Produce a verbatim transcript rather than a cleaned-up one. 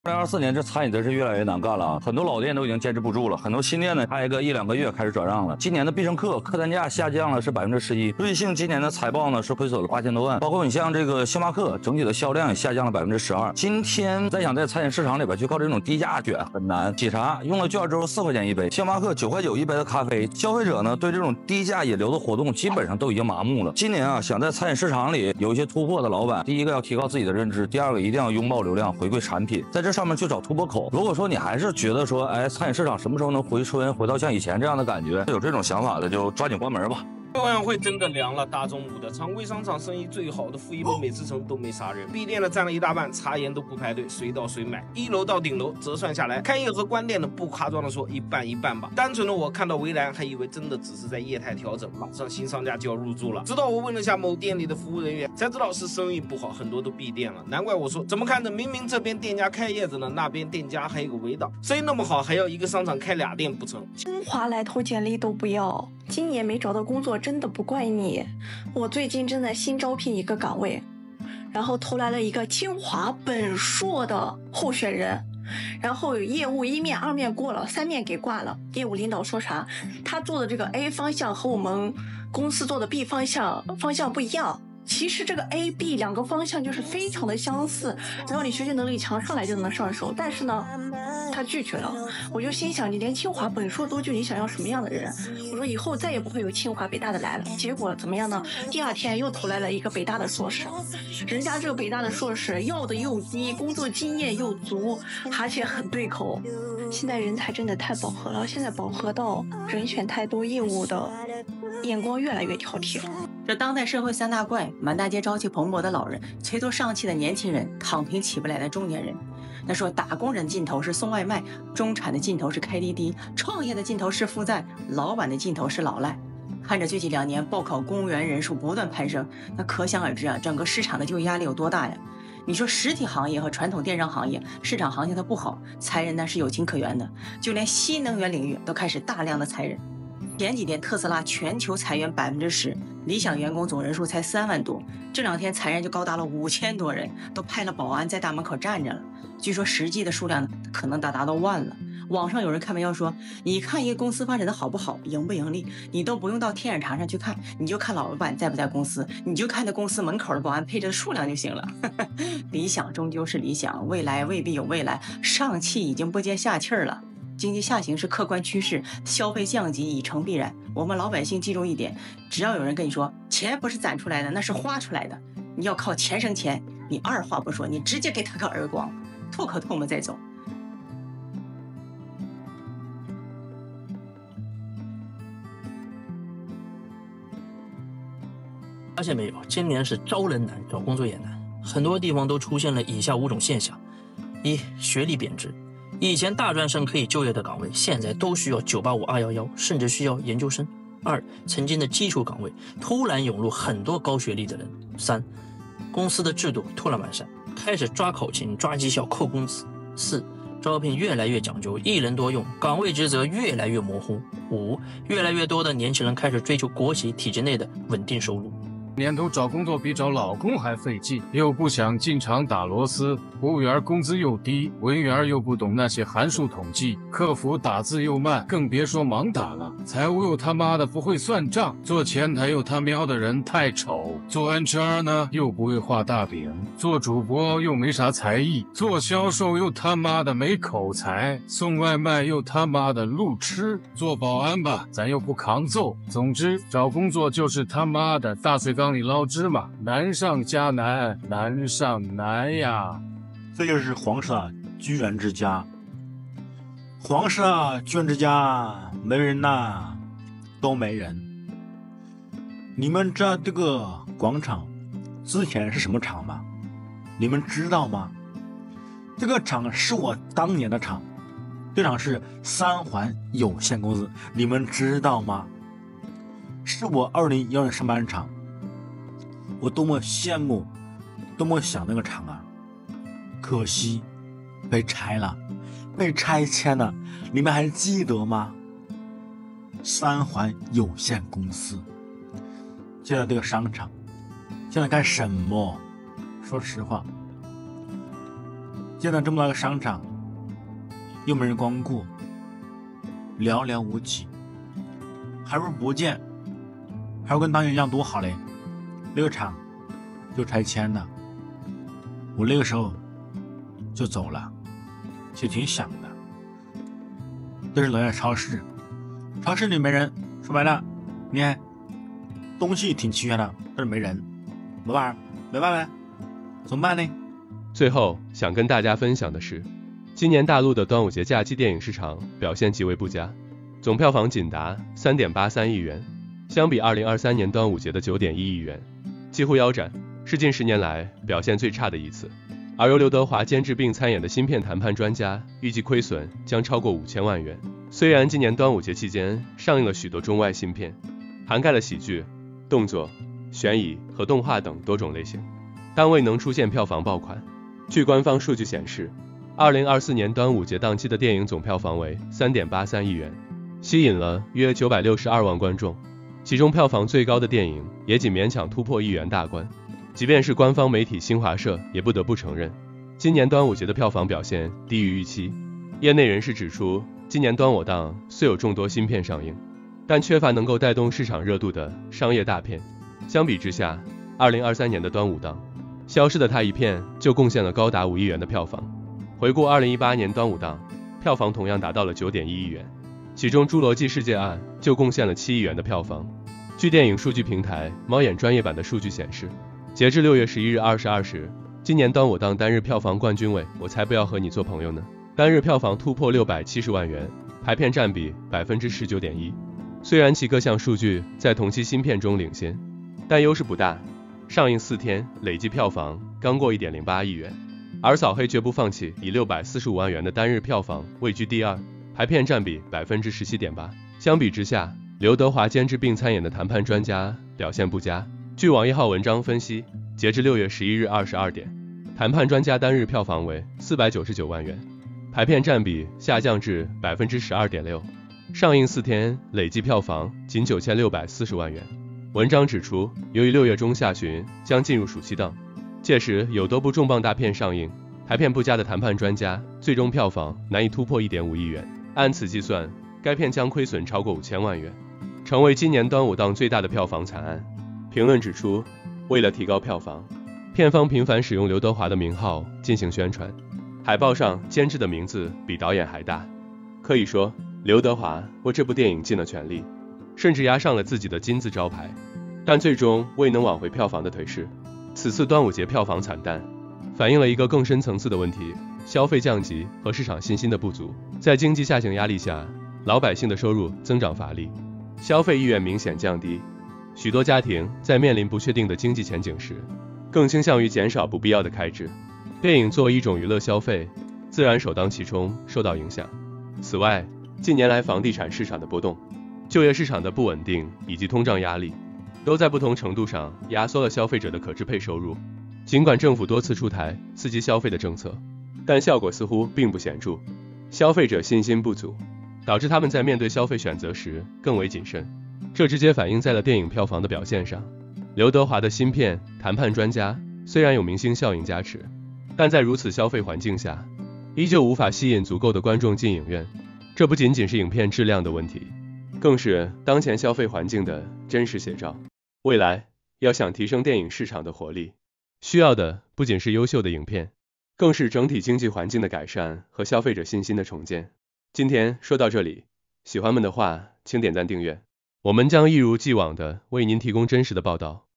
二零二四年这餐饮真是越来越难干了啊！很多老店都已经坚持不住了，很多新店呢开一个一两个月开始转让了。今年的必胜客客单价下降了是百分之十一，瑞幸今年的财报呢是亏损了八千多万，包括你像这个星巴克整体的销量也下降了百分之十二。今天再想在餐饮市场里边去靠这种低价卷很难。喜茶用了券之后四块钱一杯，星巴克九块九一杯的咖啡，消费者呢对这种低价引流的活动基本上都已经麻木了。今年啊，想在餐饮市场里有一些突破的老板，第一个要提高自己的认知，第二个一定要拥抱流量，回归产品，在这上面去找突破口。如果说你还是觉得说，哎，餐饮市场什么时候能回春，回到像以前这样的感觉，有这种想法的就抓紧关门吧。 奥运会真的凉了，大中午的，常规商场生意最好的富一楼美食城都没啥人，闭店的占了一大半，茶颜都不排队，随到随买。一楼到顶楼折算下来，开业和关店的不夸张的说一半一半吧。单纯的我看到围栏还以为真的只是在业态调整，马上新商家就要入驻了。直到我问了下某店里的服务人员，才知道是生意不好，很多都闭店了。难怪我说怎么看着明明这边店家开业着呢，那边店家还有个围挡，生意那么好，还要一个商场开俩店不成？ 清华来投简历都不要，今年没找到工作真的不怪你。我最近正在新招聘一个岗位，然后投来了一个清华本硕的候选人，然后业务一面二面过了，三面给挂了。业务领导说啥？他做的这个 A 方向和我们公司做的 B 方向方向不一样。其实这个 A、B 两个方向就是非常的相似，只要你学习能力强，上来就能上手。但是呢，他拒绝了。我就心想，你连清华本硕都拒，你想要什么样的人？我说以后再也不会有清华北大的来了。结果怎么样呢？第二天又投来了一个北大的硕士，人家这个北大的硕士要的又低，工作经验又足，而且很对口。现在人才真的太饱和了，现在饱和到人选太多，业务的眼光越来越挑剔了。 这当代社会三大怪：满大街朝气蓬勃的老人，垂头丧气的年轻人，躺平起不来的中年人。那说打工人尽头是送外卖，中产的尽头是开滴滴，创业的尽头是负债，老板的尽头是老赖。看着最近两年报考公务员人数不断攀升，那可想而知啊，整个市场的就业压力有多大呀？你说实体行业和传统电商行业市场行情它不好，裁人呢是有情可原的，就连新能源领域都开始大量的裁人。前几天特斯拉全球裁员百分之十，理想员工总人数才三万多，这两天裁员就高达了五千多人，都派了保安在大门口站着了。据说实际的数量可能达达到万了。网上有人开玩笑说，你看一个公司发展的好不好，盈不盈利，你都不用到天眼查上去看，你就看老板在不在公司，你就看那公司门口的保安配置的数量就行了。理想终究是理想，未来未必有未来，上气已经不接下气了。经济下行是客观趋势，消费降级已成必然。我们老百姓记住一点，只要有人跟你说钱不是攒出来的，那是花出来的，你要靠钱生钱，你二话不说，你直接给他个耳光，吐口唾沫再走。 发现没有，今年是招人难，找工作也难，很多地方都出现了以下五种现象：一、学历贬值。以前大专生可以就业的岗位，现在都需要九八五、二一一，甚至需要研究生。二、曾经的基础岗位突然涌入很多高学历的人。三、公司的制度突然完善，开始抓考勤、抓绩效、扣工资。四、招聘越来越讲究一人多用，岗位职责越来越模糊。五、越来越多的年轻人开始追求国企体制内的稳定收入。 年头找工作比找老公还费劲，又不想进厂打螺丝，服务员工资又低，文员又不懂那些函数统计，客服打字又慢，更别说盲打了。财务又他妈的不会算账，做前台又他喵的人太丑，做 H R 呢又不会画大饼，做主播又没啥才艺，做销售又他妈的没口才，送外卖又他妈的路痴，做保安吧咱又不扛揍。总之找工作就是他妈的大水缸里捞芝麻，难上加难，难上难呀。 这就是黄沙居然之家。黄沙居然之家没人呐，都没人。你们知道这个广场之前是什么厂吗？你们知道吗？这个厂是我当年的厂，这厂是三环有限公司，你们知道吗？是我二零一二年上班厂。我多么羡慕，多么想那个厂啊！可惜被拆了，被拆迁了。你们还记得吗？三环有限公司。现在这个商场，现在干什么？说实话， 建了这么大个商场，又没人光顾，寥寥无几，还不如不建，还不跟当年一样多好嘞。那个厂就拆迁了，我那个时候就走了，其实挺想的。这是楼下超市，超市里没人，说白了，你看东西挺齐全的，但是没人，怎么办？没办法，怎么办呢？ 最后想跟大家分享的是，今年大陆的端午节假期电影市场表现极为不佳，总票房仅达 三点八三亿元，相比二零二三年端午节的 九点一亿元，几乎腰斩，是近十年来表现最差的一次。而由刘德华监制并参演的新片《谈判专家》预计亏损将超过五千万元。虽然今年端午节期间上映了许多中外新片，涵盖了喜剧、动作、悬疑和动画等多种类型，但未能出现票房爆款。据官方数据显示，二零二四年端午节档期的电影总票房为 三点八三亿元，吸引了约九百六十二万观众，其中票房最高的电影也仅勉强突破亿元大关。即便是官方媒体新华社也不得不承认，今年端午节的票房表现低于预期。业内人士指出，今年端午档虽有众多新片上映，但缺乏能够带动市场热度的商业大片。相比之下，二零二三年的端午档，消失的他一片就贡献了高达五亿元的票房。回顾二零一八年端午档，票房同样达到了 九点一亿元，其中《侏罗纪世界》案就贡献了七亿元的票房。据电影数据平台猫眼专业版的数据显示，截至六月十一日二十二时，今年端午档单日票房冠军为《我才不要和你做朋友呢》，单日票房突破六百七十万元，排片占比 百分之十九点一。虽然其各项数据在同期新片中领先，但优势不大。上映四天累计票房刚过 一点零八亿元，而扫黑绝不放弃以六百四十五万元的单日票房位居第二，排片占比 百分之十七点八。相比之下，刘德华监制并参演的《谈判专家》表现不佳。据网易号文章分析，截至六月十一日二十二点，《谈判专家》单日票房为四百九十九万元，排片占比下降至 百分之十二点六， 上映四天累计票房仅九千六百四十万元。文章指出，由于六月中下旬将进入暑期档，届时有多部重磅大片上映，排片不佳的《谈判专家》最终票房难以突破 一点五亿元，按此计算，该片将亏损超过五千万元，成为今年端午档最大的票房惨案。评论指出，为了提高票房，片方频繁使用刘德华的名号进行宣传，海报上监制的名字比导演还大，可以说刘德华为这部电影尽了全力，甚至压上了自己的金字招牌，但最终未能挽回票房的颓势。此次端午节票房惨淡，反映了一个更深层次的问题：消费降级和市场信心的不足。在经济下行压力下，老百姓的收入增长乏力，消费意愿明显降低。许多家庭在面临不确定的经济前景时，更倾向于减少不必要的开支。电影作为一种娱乐消费，自然首当其冲受到影响。此外，近年来房地产市场的波动、就业市场的不稳定以及通胀压力，都在不同程度上压缩了消费者的可支配收入。尽管政府多次出台刺激消费的政策，但效果似乎并不显著，消费者信心不足，导致他们在面对消费选择时更为谨慎。这直接反映在了电影票房的表现上。刘德华的新片《谈判专家》虽然有明星效应加持，但在如此消费环境下，依旧无法吸引足够的观众进影院。这不仅仅是影片质量的问题，更是当前消费环境的真实写照。未来要想提升电影市场的活力，需要的不仅是优秀的影片，更是整体经济环境的改善和消费者信心的重建。今天说到这里，喜欢们的话请点赞订阅，我们将一如既往的为您提供真实的报道。